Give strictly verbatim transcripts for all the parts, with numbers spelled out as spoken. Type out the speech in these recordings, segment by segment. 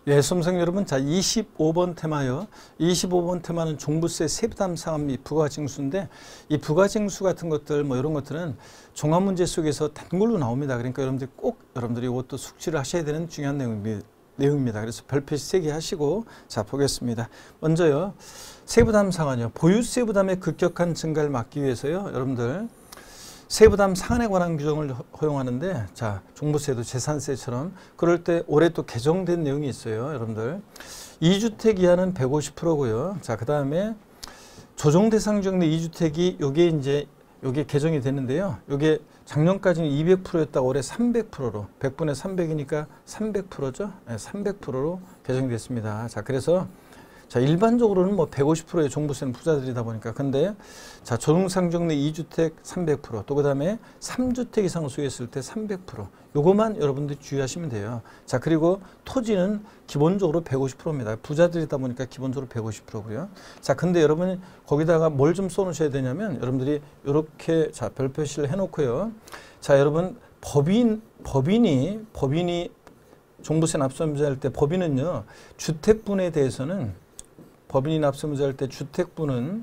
예, 수험생 여러분, 자 이십오 번 테마요. 이십오 번 테마는 종부세 세부담 상환 및 부가징수인데, 이 부가징수 같은 것들 뭐 이런 것들은 종합 문제 속에서 단골로 나옵니다. 그러니까 여러분들이 꼭 여러분들이 이것도 숙지를 하셔야 되는 중요한 내용입니다. 내용입니다. 그래서 별표시 세 개 하시고 자 보겠습니다. 먼저요, 세부담 상환이요. 보유세 부담의 급격한 증가를 막기 위해서요, 여러분들 세부담 상환에 관한 규정을 허용하는데, 자 종부세도 재산세처럼 그럴 때 올해 또 개정된 내용이 있어요. 여러분들 이 주택 이하는 백오십 퍼센트고요. 자 그 다음에 조정 대상 지역 내 이 주택이 요게 이제 요게 개정이 됐는데요. 요게 작년까지는 이백 퍼센트였다 올해 삼백 퍼센트로 백 분의 삼백이니까 삼백 퍼센트죠. 네, 삼백 퍼센트로 개정이 됐습니다. 자 그래서 자 일반적으로는 뭐 백오십 퍼센트의 종부세는 부자들이다 보니까, 근데 자 조정상정 내 이 주택 삼백 퍼센트, 또 그 다음에 삼 주택 이상 소유했을 때 삼백 퍼센트, 요것만 여러분들이 주의하시면 돼요. 자 그리고 토지는 기본적으로 백오십 퍼센트입니다. 부자들이다 보니까 기본적으로 백오십 퍼센트고요. 자 근데 여러분이 거기다가 뭘 좀 써놓으셔야 되냐면, 여러분들이 이렇게 자 별표시를 해놓고요. 자 여러분 법인 법인이 법인이 종부세 납세무자할 때 법인은요, 주택분에 대해서는 법인이 납세무자할 때 주택분은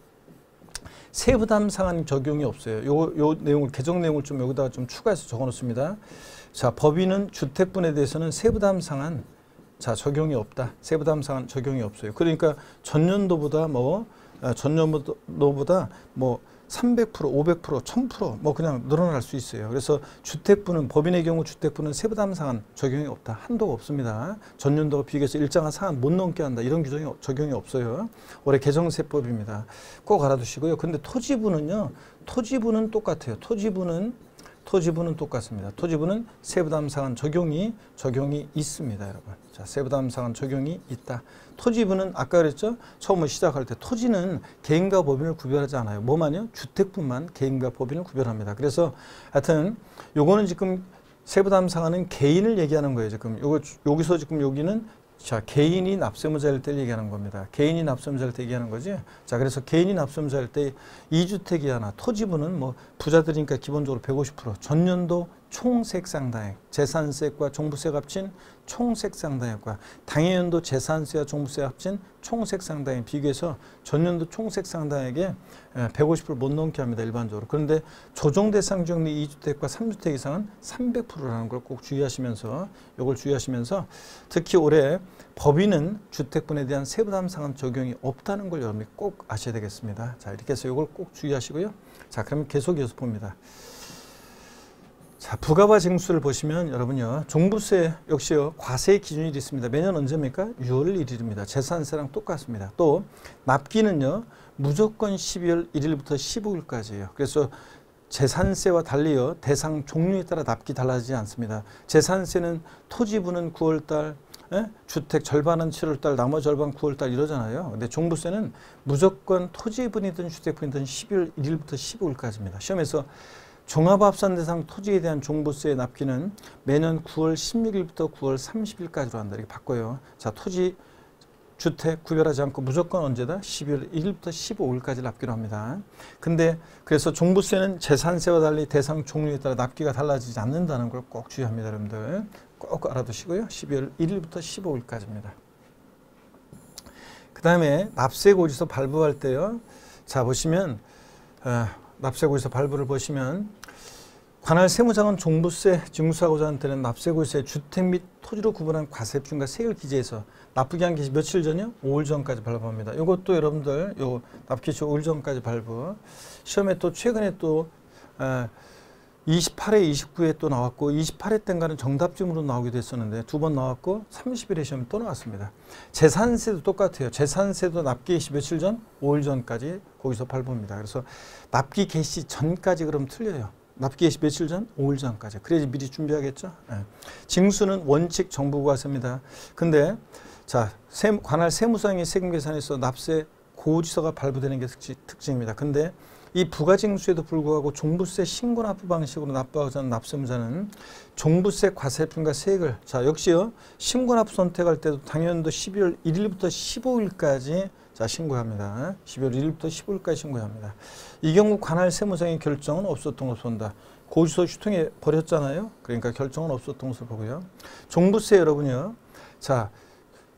세부담 상환 적용이 없어요. 요, 요 내용을, 개정 내용을 좀 여기다가 좀 추가해서 적어 놓습니다. 자, 법인은 주택분에 대해서는 세부담 상환 자, 적용이 없다. 세부담 상환 적용이 없어요. 그러니까 전년도보다 뭐, 전년도보다 뭐 삼백 퍼센트, 오백 퍼센트, 천 퍼센트 뭐 그냥 늘어날 수 있어요. 그래서 주택분은, 법인의 경우 주택분은 세부담 상환 적용이 없다. 한도가 없습니다. 전년도와 비교해서 일정한 상한 못 넘게 한다. 이런 규정이 적용이 없어요. 올해 개정세법입니다. 꼭 알아두시고요. 근데 토지분은요. 토지분은 똑같아요. 토지분은 토지분은 똑같습니다. 토지분은 세부담 상환 적용이 적용이 있습니다, 여러분. 자, 세부담 상환 적용이 있다. 토지분은 아까 그랬죠? 처음에 시작할 때 토지는 개인과 법인을 구별하지 않아요. 뭐만요? 주택분만 개인과 법인을 구별합니다. 그래서 하여튼 요거는 지금 세부담 상환은 개인을 얘기하는 거예요. 지금 요거 여기서 지금 여기는 자 개인이 납세무자일 때 얘기하는 겁니다. 개인이 납세무자일 때 얘기하는 거지. 자 그래서 개인이 납세무자일 때 이 주택 이하나 토지분은 뭐 부자들이니까 기본적으로 백오십 퍼센트, 전년도 총색상당액, 재산세과 종부세가 합친 총색상당액과 당해연도 재산세와 종부세가 합친 총색상당액 비교해서 전년도 총색상당액에 백오십 퍼센트 못 넘게 합니다. 일반적으로. 그런데 조정대상 지역 내 이 주택과 삼 주택 이상은 삼백 퍼센트라는 걸 꼭 주의하시면서, 이걸 주의하시면서 특히 올해 법인은 주택분에 대한 세부담 상환 적용이 없다는 걸 여러분이 꼭 아셔야 되겠습니다. 자 이렇게 해서 이걸 꼭 주의하시고요. 자 그러면 계속 이어서 봅니다. 자, 부가와 징수를 보시면 여러분요, 종부세 역시요, 과세 기준이 있습니다. 매년 언제입니까? 유월 일일입니다. 재산세랑 똑같습니다. 또 납기는요, 무조건 십이월 일일부터 십오일까지예요. 그래서 재산세와 달리요, 대상 종류에 따라 납기 달라지지 않습니다. 재산세는 토지분은 구월달, 에? 주택 절반은 칠월달, 나머지 절반 구월달 이러잖아요. 근데 종부세는 무조건 토지분이든 주택분이든 십이월 일일부터 십오일까지입니다. 시험에서 종합합산 대상 토지에 대한 종부세 납기는 매년 구월 십육일부터 구월 삼십일까지로 한다. 이렇게 바꿔요. 자, 토지, 주택 구별하지 않고 무조건 언제다? 십이월 일일부터 십오일까지 납기로 합니다. 근데 그래서 종부세는 재산세와 달리 대상 종류에 따라 납기가 달라지지 않는다는 걸 꼭 주의합니다. 여러분들 꼭 알아두시고요. 십이월 일일부터 십오일까지입니다. 그 다음에 납세고지서 발부할 때요. 자, 보시면 어, 납세고지서 발부를 보시면 관할 세무장은 종부세 징수하고자 하는 때는 납세고지서에 주택 및 토지로 구분한 과세표준과 세율 기재에서 납부기 한 기시 며칠 전이요? 오일 전까지 발부합니다. 이것도 여러분들 요 납기시 오일 전까지 발부. 시험에 또 최근에 또 에, 이십팔 회, 이십구 회 또 나왔고 이십팔 회 때인가는 정답쯤으로 나오기도 했었는데 두 번 나왔고 삼십일 회 시험에 또 나왔습니다. 재산세도 똑같아요. 재산세도 납기 개시 며칠 전? 오일 전까지 거기서 발부입니다. 그래서 납기 개시 전까지 그럼 틀려요. 납기 개시 며칠 전? 오일 전까지. 그래야지 미리 준비하겠죠. 네. 징수는 원칙 정부과세입니다. 근데 자 세, 관할 세무상의 세금 계산에서 납세 고지서가 발부되는 게 특징입니다. 근데 이 부가징수에도 불구하고 종부세 신고납부 방식으로 납부하고자 하는 납세무자는 종부세 과세표준과 세액을 자 역시요 신고납부 선택할 때도 당연도 십이월 일일부터 십오일까지 자 신고합니다. 십이월 일일부터 십오일까지 신고합니다. 이 경우 관할 세무상의 결정은 없었던 것으로 본다. 고지서 휴통해 버렸잖아요. 그러니까 결정은 없었던 것으로 보고요. 종부세 여러분요. 자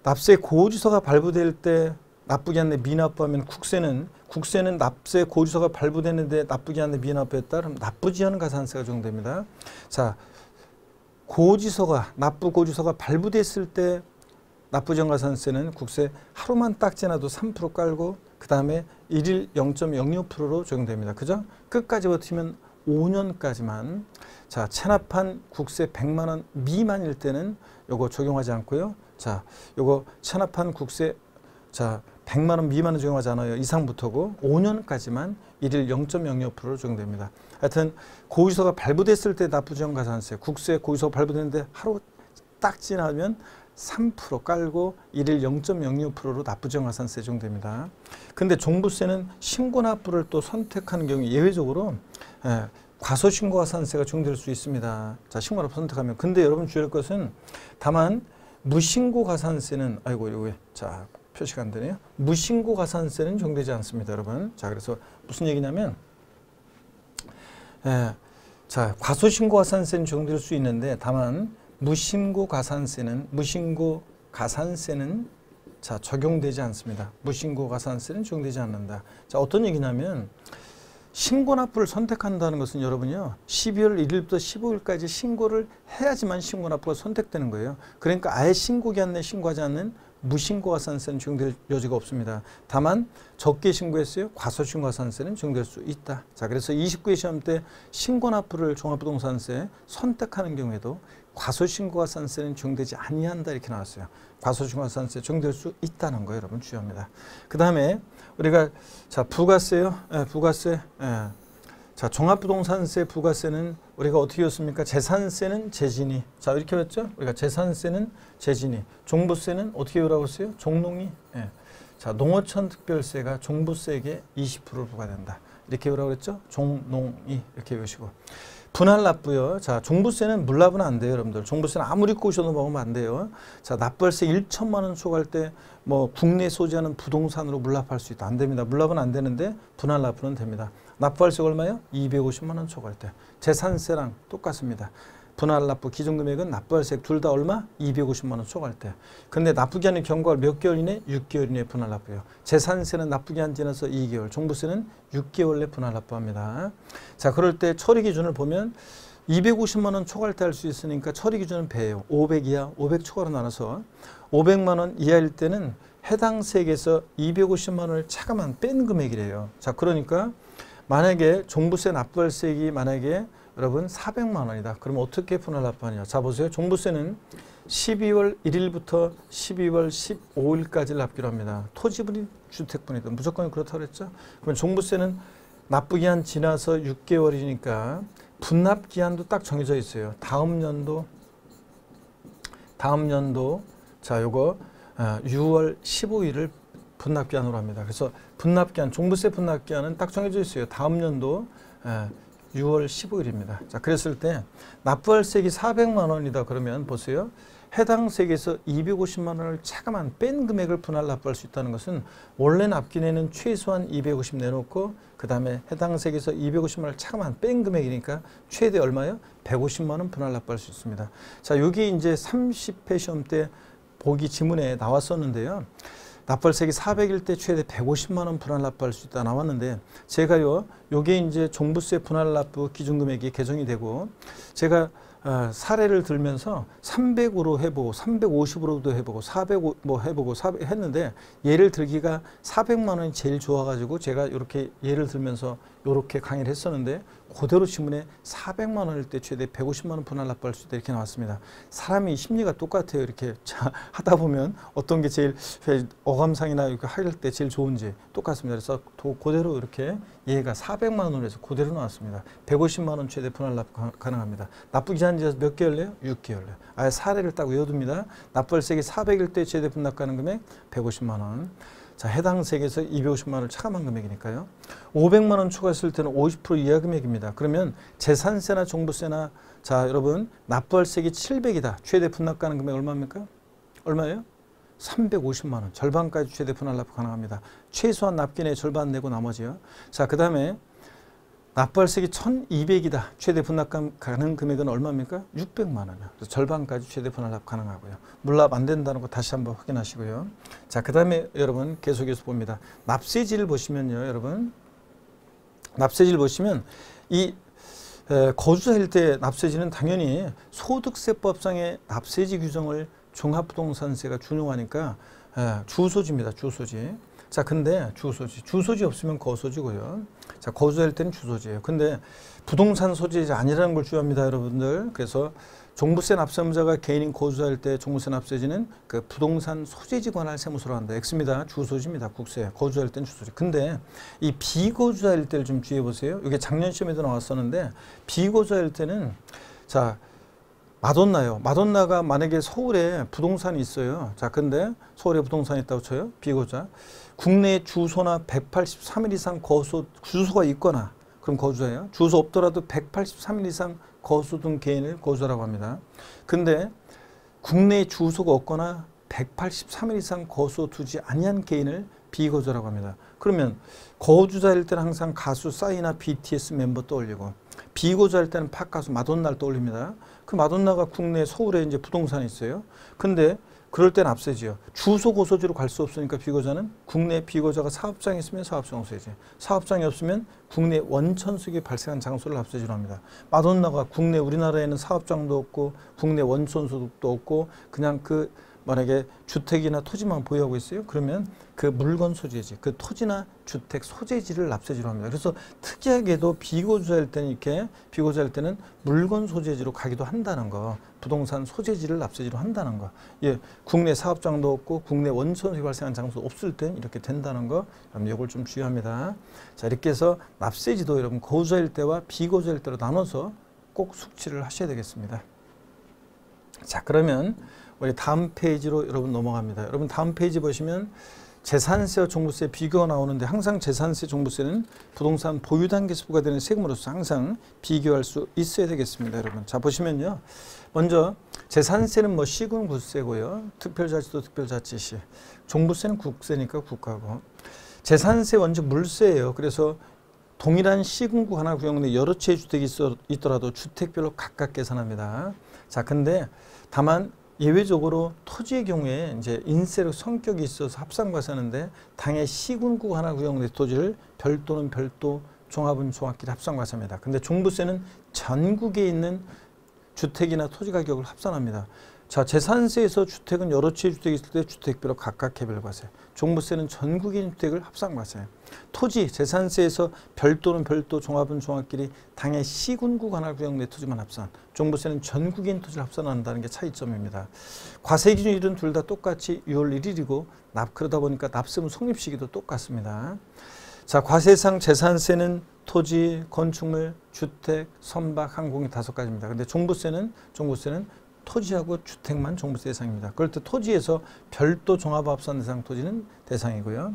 납세 고지서가 발부될 때 납부기 한내 미납부하면 국세는 국세는 납세 고지서가 발부되는데 납부기 한내 미납부했다. 그럼 납부지연 가산세가 적용됩니다. 자, 고지서가 납부 고지서가 발부됐을 때 납부지연 가산세는 국세 하루만 딱 지나도 삼 퍼센트 깔고 그 다음에 일일 영 점 영육 퍼센트로 적용됩니다. 그죠? 끝까지 버티면 오 년까지만. 자, 체납한 국세 백만 원 미만일 때는 요거 적용하지 않고요. 자, 요거 체납한 국세 자 백만 원 미만은 적용하지 않아요. 이상부터고 오 년까지만 일일 영 점 영육 퍼센트로 적용됩니다. 하여튼 고지서가 발부됐을 때 납부지연 가산세, 국세 고지서가 발부됐는데 하루 딱 지나면 삼 퍼센트 깔고 일일 영 점 영육 퍼센트로 납부지연 가산세 적용됩니다. 근데 종부세는 신고납부를 또 선택하는 경우 예외적으로 예, 과소신고 가산세가 적용될 수 있습니다. 자, 신고납부 선택하면. 근데 여러분 주의할 것은 다만 무신고 가산세는 아이고 이거 자 표시가 안 되네요. 무신고 가산세는 적용되지 않습니다, 여러분. 자, 그래서 무슨 얘기냐면 예, 자, 과소신고 가산세는 적용될 수 있는데 다만 무신고 가산세는 무신고 가산세는 자 적용되지 않습니다. 무신고 가산세는 적용되지 않는다. 자, 어떤 얘기냐면 신고납부를 선택한다는 것은 여러분요 십이월 일일부터 십오일까지 신고를 해야지만 신고납부가 선택되는 거예요. 그러니까 아예 신고기한 내 신고하지 않는 무신고 가산세는 적용될 여지가 없습니다. 다만 적게 신고했어요. 과소신고 가산세는 적용될 수 있다. 자, 그래서 이십구 회 시험 때 신고납부를 종합부동산세 선택하는 경우에도 과소신고 가산세는 적용되지 아니한다 이렇게 나왔어요. 과소신고 가산세 적용될 수 있다는 거 여러분 주의합니다. 그 다음에 우리가 자 부가세요. 예, 부가세. 예. 자, 종합부동산세 부가세는 우리가 어떻게 했습니까? 재산세는 재진이. 자, 이렇게 했죠? 우리가 재산세는 재진이. 종부세는 어떻게 외우라고 했어요? 종농이. 예. 자, 농어촌 특별세가 종부세에게 이십 퍼센트 부과된다. 이렇게 외우라고 했죠? 종농이. 이렇게 외우시고. 분할 납부요. 자, 종부세는 물납은 안 돼요, 여러분들. 종부세는 아무리 꼬셔도 먹으면 안 돼요. 자, 납부세 천만 원 초과할 때 뭐 국내 소지하는 부동산으로 물납할 수 있다. 안 됩니다. 물납은 안 되는데 분할 납부는 됩니다. 납부할세가 얼마요? 이백오십만 원 초과할 때. 재산세랑 똑같습니다. 분할 납부 기준금액은 납부할세 둘 다 얼마? 이백오십만 원 초과할 때. 근데 납부기한의 경과가 몇 개월 이내? 육 개월 이내 분할 납부요. 재산세는 납부기한 지나서 이 개월, 종부세는 육 개월 내 분할 납부합니다. 자, 그럴 때 처리 기준을 보면 이백오십만 원 초과할 때 할 수 있으니까 처리 기준은 배예요. 오백 이하, 오백 초과로 나눠서 오백만 원 이하일 때는 해당 세액에서 이백오십만 원을 차감한 뺀 금액이래요. 자, 그러니까 만약에 종부세 납부할세액이 만약에 여러분 사백만 원이다. 그럼 어떻게 분할 납부하냐. 자, 보세요. 종부세는 십이월 일일부터 십이월 십오일까지를 납기로 합니다. 토지분이 주택분이든 무조건 그렇다고 그랬죠. 그러면 종부세는 납부기한 지나서 육 개월이니까 분납기한도 딱 정해져 있어요. 다음 연도 다음 연도 자, 요거 유월 십오일을 분납기한으로 합니다. 그래서 분납기한, 종부세 분납기한은 딱 정해져 있어요. 다음 연도 유월 십오일입니다. 자, 그랬을 때 납부할세액이 사백만 원이다. 그러면 보세요. 해당 세액에서 이백오십만 원을 차감한 뺀 금액을 분할 납부할 수 있다는 것은 원래 납기내는 최소한 이백오십 내놓고 그 다음에 해당 세액에서 이백오십만 원을 차감한 뺀 금액이니까 최대 얼마요? 백오십만 원 분할 납부할 수 있습니다. 자, 여기 이제 삼십 회 시험 때 보기 지문에 나왔었는데요. 납부할세액이 사백일 때 최대 백오십만 원 분할 납부할 수 있다 나왔는데 제가요, 요게 이제 종부세 분할 납부 기준금액이 개정이 되고 제가 어, 사례를 들면서 삼백으로 해보고 삼백오십으로도 해보고 사백 뭐 해보고 사백 했는데 예를 들기가 사백만 원이 제일 좋아가지고 제가 이렇게 예를 들면서 이렇게 강의를 했었는데 그대로 지문에 사백만 원일 때 최대 백오십만 원 분할 납부할 수 있다 이렇게 나왔습니다. 사람이 심리가 똑같아요. 이렇게 자, 하다 보면 어떤 게 제일 어감상이나 이렇게 할 때 제일 좋은지 똑같습니다. 그래서 도, 그대로 이렇게 얘가 사백만 원으로 해서 그대로 나왔습니다. 백오십만 원 최대 분할 납부 가능합니다. 납부기한지에서 몇 개월래요? 육 개월래요. 아예 사례를 딱 외워둡니다. 납부할세액이 사백일 때 최대 분납 가능 금액 백오십만 원. 자, 해당 세액에서 이백오십만 원을 차감한 금액이니까요. 오백만 원 초과했을 때는 오십 퍼센트 이하 금액입니다. 그러면 재산세나 종부세나 자, 여러분 납부할세액이 칠백이다. 최대 분납 가능 금액 얼마입니까? 얼마예요? 삼백오십만 원. 절반까지 최대 분할 납부 가능합니다. 최소한 납기내 절반 내고 나머지요. 자, 그 다음에 납부할세기 천이백이다. 최대 분납 가능 금액은 얼마입니까? 육백만 원이요. 그래서 절반까지 최대 분납 가능하고요. 물납 안 된다는 거 다시 한번 확인하시고요. 자, 그 다음에 여러분 계속해서 봅니다. 납세지를 보시면요, 여러분. 납세지를 보시면 이 에, 거주자일 때 납세지는 당연히 소득세법상의 납세지 규정을 종합부동산세가 준용하니까 에, 주소지입니다. 주소지. 자, 근데 주소지. 주소지 없으면 거소지고요. 자, 거주자일 때는 주소지예요. 근데 부동산 소지지 아니라는 걸 주의합니다, 여러분들. 그래서 종부세 납세의무자가 개인인 거주자일 때 종부세 납세지는 그 부동산 소재지 관할 세무서로 한다. X입니다. 주소지입니다. 국세. 거주자일 때는 주소지. 근데 이 비거주자일 때를 좀 주의해 보세요. 이게 작년 시험에도 나왔었는데 비거주자일 때는 자, 마돈나요. 마돈나가 만약에 서울에 부동산이 있어요. 자, 근데 서울에 부동산이 있다고 쳐요. 비거주자. 국내 주소나 백팔십삼 일 이상 거소, 주소가 있거나 그럼 거주자예요. 주소 없더라도 백팔십삼 일 이상 거소둔 개인을 거주자라고 합니다. 근데 국내 주소가 없거나 백팔십삼 일 이상 거소두지 아니한 개인을 비거주자라고 합니다. 그러면 거주자일 때는 항상 가수 싸이나 비티에스 멤버 떠올리고 비거주자일 때는 팝 가수 마돈나를 떠올립니다. 그 마돈나가 국내 서울에 이제 부동산이 있어요. 근데 그럴 땐 납세지요. 주소 고소지로 갈 수 없으니까 비거주자는 국내 비거주자가 사업장이 있으면 사업장 납세지. 사업장이 없으면 국내 원천수익이 발생한 장소를 납세지로 합니다. 마돈나가 국내 우리나라에는 사업장도 없고 국내 원천소득도 없고 그냥 그 만약에 주택이나 토지만 보유하고 있어요. 그러면 그 물건 소재지, 그 토지나 주택 소재지를 납세지로 합니다. 그래서 특이하게도 비거주자일 때는 이렇게 비거주자일 때는 물건 소재지로 가기도 한다는 거, 부동산 소재지를 납세지로 한다는 거. 예, 국내 사업장도 없고 국내 원천수익이 발생한 장소 없을 땐 이렇게 된다는 거. 여러분 이걸 좀 주의합니다. 자, 이렇게 해서 납세지도 여러분 거주자일 때와 비거주자일 때로 나눠서 꼭 숙지를 하셔야 되겠습니다. 자, 그러면 우리 다음 페이지로 여러분 넘어갑니다. 여러분 다음 페이지 보시면 재산세와 종부세 비교가 나오는데 항상 재산세, 종부세는 부동산 보유 단계에서 부과되는 세금으로서 항상 비교할 수 있어야 되겠습니다, 여러분. 자, 보시면요. 먼저 재산세는 뭐 시군 구세고요. 특별자치도 특별자치시. 종부세는 국세니까 국가고. 재산세 먼저 물세예요. 그래서 동일한 시군구 하나 구역 내 여러 채의 주택이 있어, 있더라도 주택별로 각각 계산합니다. 자, 근데 다만 예외적으로 토지의 경우에 이제 인세력 성격이 있어서 합산과세하는데 당해 시군구 하나 구역 내 토지를 별도는 별도, 종합은 종합끼리 합산과세합니다. 근데 종부세는 전국에 있는 주택이나 토지 가격을 합산합니다. 자, 재산세에서 주택은 여러 채의 주택이 있을 때 주택별로 각각 개별과세. 종부세는 전국에 있는 주택을 합산과세. 토지, 재산세에서 별도는 별도, 종합은 종합끼리 당해 시군구 관할 구역 내 토지만 합산. 종부세는 전국에 있는 토지를 합산한다는 게 차이점입니다. 과세 기준일은 둘 다 똑같이 유월 일 일이고 납 그러다 보니까 납세무 성립 시기도 똑같습니다. 자, 과세상 재산세는 토지, 건축물, 주택, 선박, 항공이 다섯 가지입니다. 근데 종부세는 종부세는 토지하고 주택만 종부세 대상입니다. 그럴 때 토지에서 별도 종합합산 대상 토지는 대상이고요.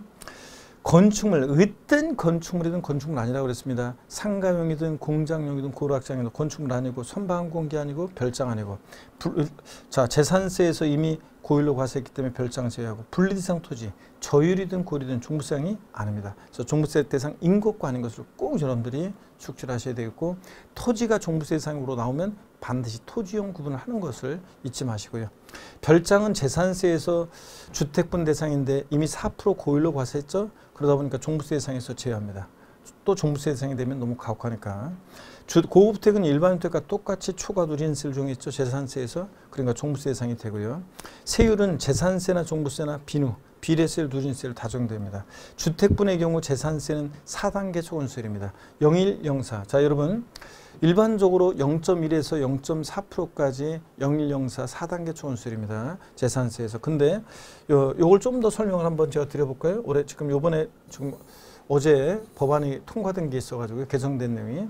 건축물, 어떤 건축물이든 건축물 아니라고 그랬습니다. 상가용이든 공장용이든 고락장이든 건축물 아니고 선박항공기 아니고 별장 아니고. 불, 자, 재산세에서 이미 고율로 과세했기 때문에 별장 제외하고 분리대상 토지, 저율이든 고율이든 종부세상이 아닙니다. 그래서 종부세 대상인 것과 아닌 것을 꼭 여러분들이 숙지를 하셔야 되겠고, 토지가 종부세 대상으로 나오면 반드시 토지용 구분을 하는 것을 잊지 마시고요. 별장은 재산세에서 주택분 대상인데 이미 사 퍼센트 고율로 과세했죠. 그러다 보니까 종부세 대상에서 제외합니다. 또 종부세 대상이 되면 너무 가혹하니까. 고급주택은 일반주택과 똑같이 초과 누린세를 적용했죠. 재산세에서. 그러니까 종부세 대상이 되고요. 세율은 재산세나 종부세나 비누, 비례세율, 누린세율 다 적용됩니다. 주택분의 경우 재산세는 사 단계 초과세율입니다. 영일, 영사. 자, 여러분 일반적으로 영 점 일에서 영 점 사 퍼센트까지 영일, 영사 사 단계 초과세율입니다. 재산세에서. 근데 요, 요걸 좀 더 설명을 한번 제가 드려볼까요? 올해 지금 요번에 지금 어제 법안이 통과된 게 있어가지고 개정된 내용이.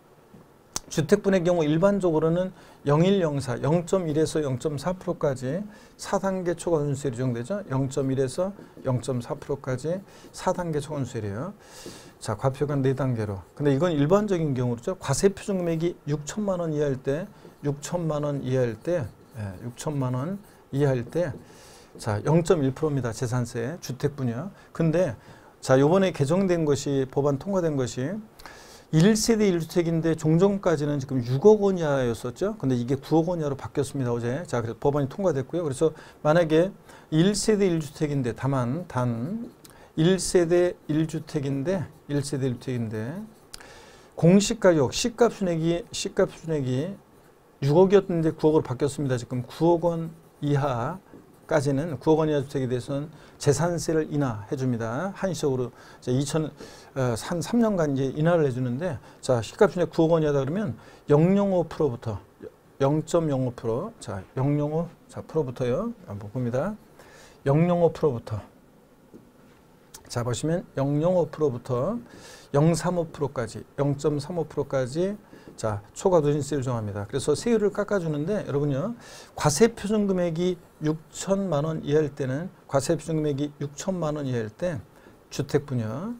주택분의 경우 일반적으로는 영일, 영사, 영 점 일에서 영 점 사 퍼센트까지 사 단계 초과세율이 적용되죠. 영 점 일에서 영 점 사 퍼센트까지 사 단계 초과세율이에요. 자, 과표가 네 단계로. 근데 이건 일반적인 경우죠. 과세 표준 금액이 육천만 원 이하일 때, 육천만 원 이하일 때, 예, 육천만 원 이하일 때, 자, 영 점 일 퍼센트입니다. 재산세, 주택분이요. 근데 자, 요번에 개정된 것이, 법안 통과된 것이 일 세대 일 주택인데 종전까지는 지금 육억 원 이하였었죠. 근데 이게 구억 원 이하로 바뀌었습니다. 어제. 자, 그래서 법안이 통과됐고요. 그래서 만약에 일 세대 일 주택인데 다만 단 일 세대 일 주택인데 일 세대 일 주택인데 공시가격 시가 순액이 시가 순액이 육억이었는데 구억으로 바뀌었습니다. 지금 구억 원 이하까지는 구억 원 이하 주택에 대해서는 재산세를 인하해 줍니다. 한시적으로 이천 한 삼 년간 이제 인하를 해주는데, 자, 시가 순액 구억 원 이하다 그러면 영 점 영 오 퍼센트부터 영 점 영오 퍼센트, 자, 영 점 영오 자 프로부터요. 한번 봅니다. 영 점 영오 퍼센트부터 자 보시면 영 점 영오 퍼센트부터 영 점 삼오 퍼센트까지 영 점 삼오 퍼센트까지 자 초과 누진세를 정합니다. 그래서 세율을 깎아주는데 여러분요, 과세 표준 금액이 육천만 원 이하일 때는 과세 표준 금액이 육천만 원 이하일 때 주택분요.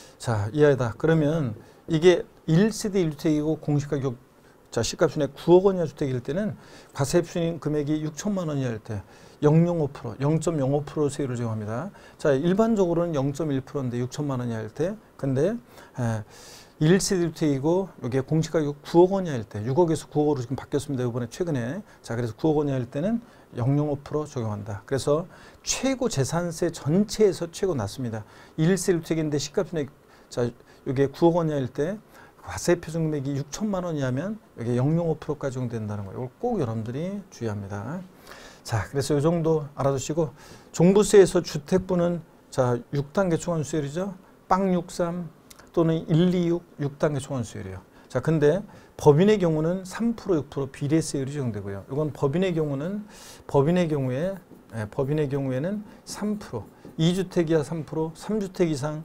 자 이하다. 그러면 이게 일 세대 일 주택이고 공시가격 자 시가순액 구억 원 이하 주택일 때는 과세 표준 금액이 육천만 원 이하일 때 영 점 영오 퍼센트, 영 점 영오 퍼센트 세율을 적용합니다. 자 일반적으로는 영 점 일 퍼센트인데 육천만 원 이하일 때, 근데 에, 일 세대 주택이고 이게 공시가격 구억 원 이하일 때, 육억에서 구억으로 지금 바뀌었습니다. 이번에 최근에. 자 그래서 구억 원 이하일 때는 영 점 영오 퍼센트 적용한다. 그래서 최고 재산세 전체에서 최고 낮습니다. 일 세대 주택인데 시가순액 자 이게 구억 원 이하일 때 과세 표준 금액이 육천만 원 이하면 여기 영 점 영오 퍼센트까지 적용된다는 거예요. 이걸 꼭 여러분들이 주의합니다. 자, 그래서 이 정도 알아두시고, 종부세에서 주택부는 자 육 단계 초과수율이죠. 빵 육삼 또는 일 이육 육 단계 초과수율이에요. 자, 근데 법인의 경우는 삼 퍼센트 육 퍼센트 비례세율이 적용되고요. 이건 법인의 경우는 법인의 경우에 예, 법인의 경우에는 삼 퍼센트, 이 주택 이하 삼 퍼센트, 삼 주택 이상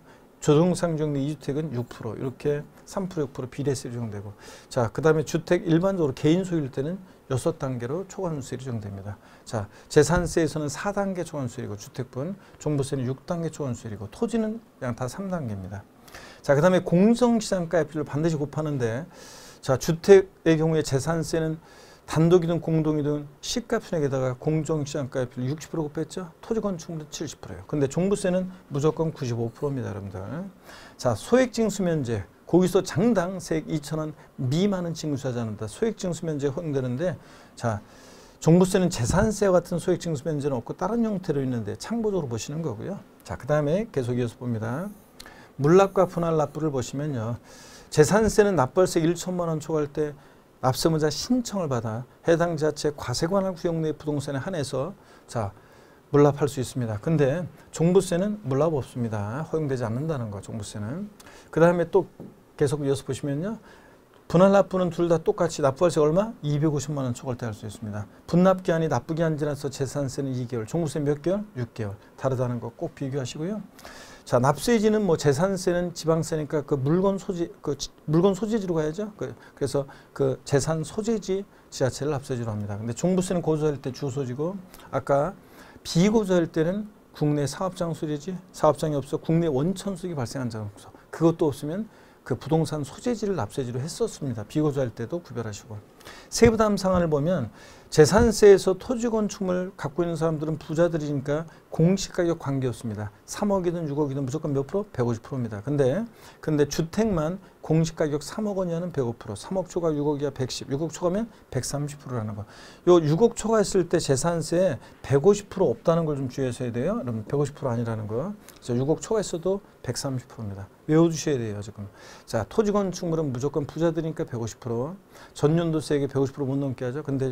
조정상정리 이 주택은 육 퍼센트 이렇게 삼 퍼센트 육 퍼센트 비례세율이 적용되고, 자 그다음에 주택 일반적으로 개인 소유일 때는 여섯 단계로 초과세율이 적용됩니다. 자 재산세에서는 사 단계 초과세율이고 주택분, 종부세는 육 단계 초과세율이고 토지는 그냥 다 삼 단계입니다. 자 그다음에 공정시장가액비를 반드시 곱하는데, 자 주택의 경우에 재산세는 단독이든 공동이든 시가순액에다가 공정시장가액비를 육십 퍼센트 곱했죠. 토지건축물은 칠십 퍼센트예요. 근데 종부세는 무조건 구십오 퍼센트입니다, 여러분들. 자 소액징수면제, 거기서 장당 세액 이천 원 미만은 징수하지 않는다. 소액징수면제 허용되는데, 자 종부세는 재산세와 같은 소액징수면제는 없고 다른 형태로 있는데 참고적으로 보시는 거고요. 자 그 다음에 계속 이어서 봅니다. 물납과 분할 납부를 보시면요, 재산세는 납부세 일천만 원 초과할 때 납세문자 신청을 받아 해당 지자체 과세관할 구역 내 부동산에 한해서 자 물납할 수 있습니다. 근데 종부세는 물납 없습니다. 허용되지 않는다는 거, 종부세는. 그 다음에 또 계속 이어서 보시면요, 분할 납부는 둘 다 똑같이 납부할세 얼마? 이백오십만 원 초과할 때 할 수 있습니다. 분납기한이 납부기한 지나서 재산세는 이 개월, 종부세 몇 개월? 육 개월. 다르다는 거 꼭 비교하시고요. 자, 납세지는 뭐 재산세는 지방세니까 그 물건 소지, 그 물건 소재지로 가야죠. 그, 그래서 그 재산 소재지 지자체를 납세지로 합니다. 근데 종부세는 고소할 때 주소지고, 아까 비고소할 때는 국내 사업장 소재지, 사업장이 없어 국내 원천 수익이 발생한 적은 없어. 그것도 없으면 그 부동산 소재지를 납세지로 했었습니다. 비고소할 때도 구별하시고. 세부담 상한을 보면 재산세에서 토지 건축물 갖고 있는 사람들은 부자들이니까 공시가격 관계없습니다. 삼억이든 육억이든 무조건 몇 프로? 백오십 퍼센트입니다. 근데 근데 주택만 공시가격 삼억 원 이하는 백오 퍼센트, 삼억 초과 육억 이하 백십, 육억 초과면 백삼십 퍼센트라는 거. 요 육억 초과했을 때 재산세에 백오십 퍼센트 없다는 걸 좀 주의하셔야 돼요. 그럼 백오십 퍼센트 아니라는 거. 그래서 육억 초과했어도 백삼십 퍼센트입니다. 외워두셔야 돼요, 지금. 자, 토지 건축물은 무조건 부자들이니까 백오십 퍼센트, 전년도세액에 백오십 퍼센트 못 넘게 하죠. 근데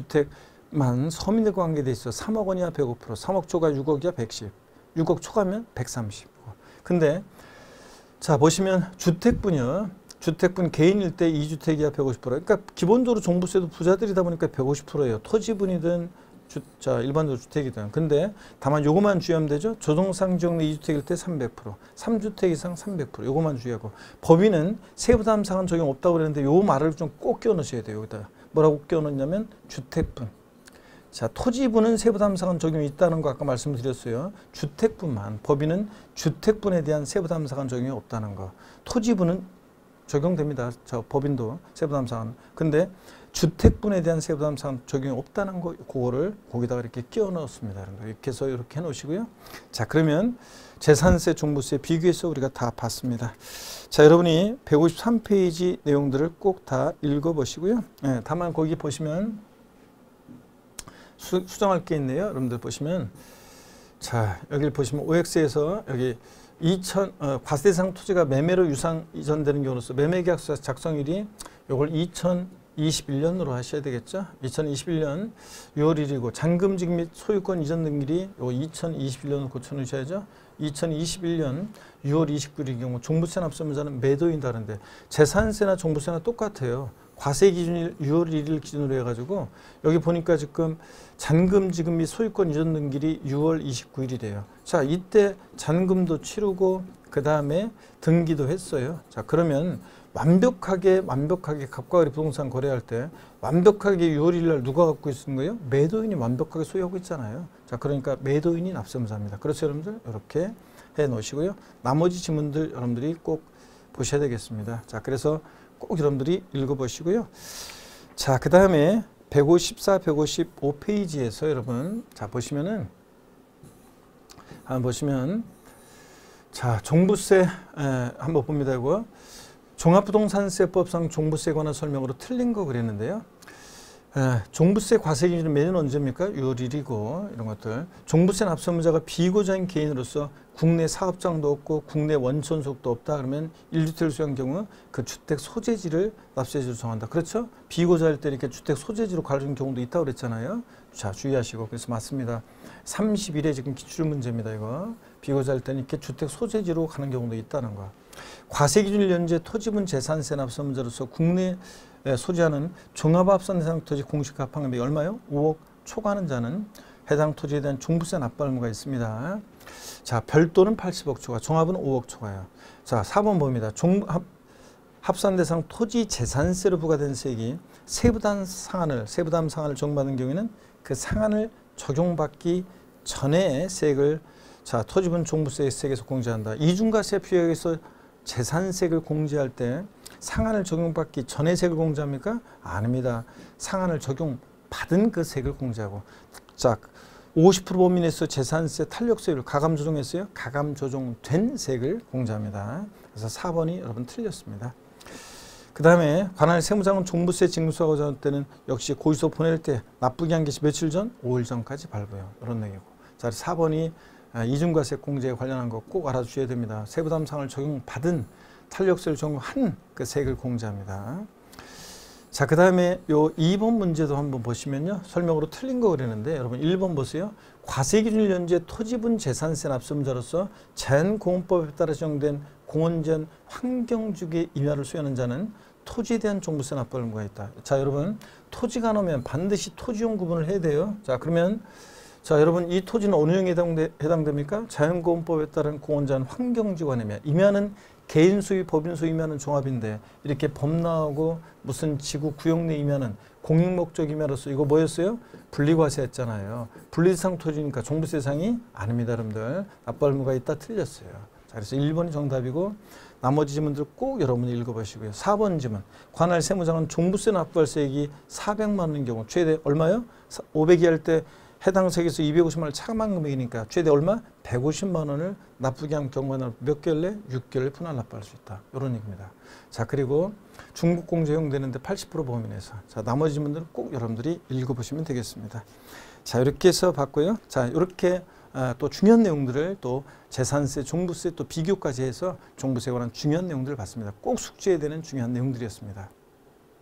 주택만 서민들과 관계돼 있어 삼억 원 이하 백오 퍼센트, 삼억 초과 육억 이하 백십, 육억 초과면 백삼십. 근데 자 보시면 주택분이요, 주택분 개인일 때 이 주택 이하 백오십 퍼센트. 그러니까 기본적으로 종부세도 부자들이다 보니까 백오십 퍼센트예요. 토지분이든 주, 자 일반적으로 주택이든. 근데 다만 요거만 주의하면 되죠. 조정상지역 내 이 주택일 때 삼백 퍼센트, 삼 주택 이상 삼백 퍼센트. 요거만 주의하고, 법인은 세부담 상한 적용 없다고 그랬는데 요 말을 좀 꼭 끼워 넣으셔야 돼요. 여기다 뭐라고 끼워 넣냐면 주택분. 자, 토지분은 세부담 상한 적용이 있다는 거 아까 말씀드렸어요. 주택분만, 법인은 주택분에 대한 세부담 상한 적용이 없다는 거. 토지분은 적용됩니다. 저 법인도 세부담 상한. 근데 주택분에 대한 세부담상 적용이 없다는 거, 그거를 거기다가 이렇게 끼워 넣었습니다. 이렇게 해서 이렇게 해 놓으시고요. 자, 그러면 재산세, 종부세 비교해서 우리가 다 봤습니다. 자, 여러분이 백오십삼 페이지 내용들을 꼭 다 읽어 보시고요. 네, 다만 거기 보시면 수, 수정할 게 있네요. 여러분들 보시면, 자, 여기를 보시면 오엑스에서 여기 이천 어, 과세대상 토지가 매매로 유상 이전되는 경우로서 매매계약서 작성일이 요걸 이천이십일 년으로 하셔야 되겠죠. 이천이십일 년 유월 일이고 잔금지급 및 소유권 이전 등일이 요 이천이십일 년으로 고쳐 놓으셔야죠. 이천이십일 년 유월 이십구일인 경우 종부세 납세의무자는 매도인다는데 재산세나 종부세나 똑같아요. 과세 기준일 유월 일일 기준으로 해가지고 여기 보니까 지금 잔금지급 및 소유권 이전 등기일이 유월 이십구일이래요. 자, 이때 잔금도 치르고 그 다음에 등기도 했어요. 자, 그러면 완벽하게 완벽하게 갑과 을이 부동산 거래할 때 완벽하게 유월 일일 날 누가 갖고 있는 거예요? 매도인이 완벽하게 소유하고 있잖아요. 자, 그러니까 매도인이 납세의무자입니다. 그렇죠, 여러분들? 이렇게 해 놓으시고요. 나머지 지문들 여러분들이 꼭 보셔야 되겠습니다. 자, 그래서 꼭 여러분들이 읽어보시고요. 자, 그 다음에 백오십사, 백오십오 페이지에서 여러분, 자, 보시면은, 한번 보시면, 자, 종부세, 에, 한번 봅니다. 이거. 종합부동산세법상 종부세에 관한 설명으로 틀린 거 그랬는데요. 에, 종부세 과세 기준은 매년 언제입니까? 유월 일이고 이런 것들. 종부세 납세의무자가 비고자인 개인으로서 국내 사업장도 없고 국내 원천속도 없다 그러면 일 주택을 소유한 경우 그 주택 소재지를 납세지로 정한다. 그렇죠? 비고자일 때 이렇게 주택 소재지로 가르는 경우도 있다고 그랬잖아요. 자, 주의하시고. 그래서 맞습니다. 삼십일에 지금 기출 문제입니다. 이거. 비고자일 때는 이렇게 주택 소재지로 가는 경우도 있다는 거. 과세기준일 연재 토지분 재산세 납세의무자로서 국내 소지하는 종합합산 대상 토지 공시가 합한 금액이 얼마요? 오억 초과하는 자는 해당 토지에 대한 종부세 납부할 의무가 있습니다. 자, 별도는 팔십억 초과, 종합은 오억 초과요. 자, 사 번 봅니다. 종합 합산 대상 토지 재산세로 부과된 세액이 세부담 상한을 세부담 상한을 적용받는 경우에는 그 상한을 적용받기 전에 세액을 자, 토지분 종부세 세액에서 공제한다. 이중과세 피해액에서 재산세액을 공제할 때 상한을 적용받기 전에 세액을 공제합니까? 아닙니다. 상한을 적용받은 그 세액을 공제하고. 자, 오십 퍼센트 범위 내에서 재산세 탄력세율을 가감 조정했어요. 가감 조정된 세액을 공제합니다. 그래서 사 번이 여러분 틀렸습니다. 그 다음에 관할 세무장은 종부세 징수하고자 할 때는 역시 고지서 보낼 때 납부기 한 개시 며칠 전? 오 일 전까지 발부해요. 이런 내용이고. 자, 사 번이 이중과세 공제에 관련한 거 꼭 알아주셔야 됩니다. 세부담상을 적용받은 탄력세를 적용한 그 세액을 공제합니다. 자, 그 다음에 요 이 번 문제도 한번 보시면요. 설명으로 틀린 거 그랬는데 여러분 일 번 보세요. 과세기준일 연재 토지분 재산세 납세의무자로서 자연공원법에 따라 지정된 공원전 환경주기 임야를 소유하는 자는 토지에 대한 종부세 납부할 의무가 있다. 자, 여러분 토지가 나오면 반드시 토지용 구분을 해야 돼요. 자, 그러면 자, 여러분 이 토지는 어느 형에 해당되, 해당됩니까? 자연공원법에 따른 공원전 환경지관 임야. 임야는 개인 소유, 법인 소유 임야는 종합인데 이렇게 법 나오고 무슨 지구 구역 내 임야는 공익 목적 임야로서 이거 뭐였어요? 분리과세 했잖아요. 분리대상 토지니까 종부세 대상이 아닙니다, 여러분들. 납부할 의무가 있다 틀렸어요. 자, 그래서 일 번이 정답이고 나머지 지문들 꼭 여러분이 읽어보시고요. 사 번 지문. 관할 세무장은 종부세 납부할 세액이 사백만 원인 경우 최대 얼마요? 오백이 할 때 해당 세액에서 이백오십만 원을 차감한 금액이니까 최대 얼마? 백오십만 원을 납부기 한 경우는 몇 개월 내? 육 개월 분할 납부할 수 있다. 이런 얘기입니다. 자, 그리고 중국 공제 허용되는데 팔십 퍼센트 범위 내에서. 자, 나머지 지문들은 꼭 여러분들이 읽어보시면 되겠습니다. 자, 이렇게 해서 봤고요. 자, 이렇게 아, 또 중요한 내용들을 또 재산세, 종부세 또 비교까지 해서 종부세에 관한 중요한 내용들을 봤습니다. 꼭 숙지해야 되는 중요한 내용들이었습니다.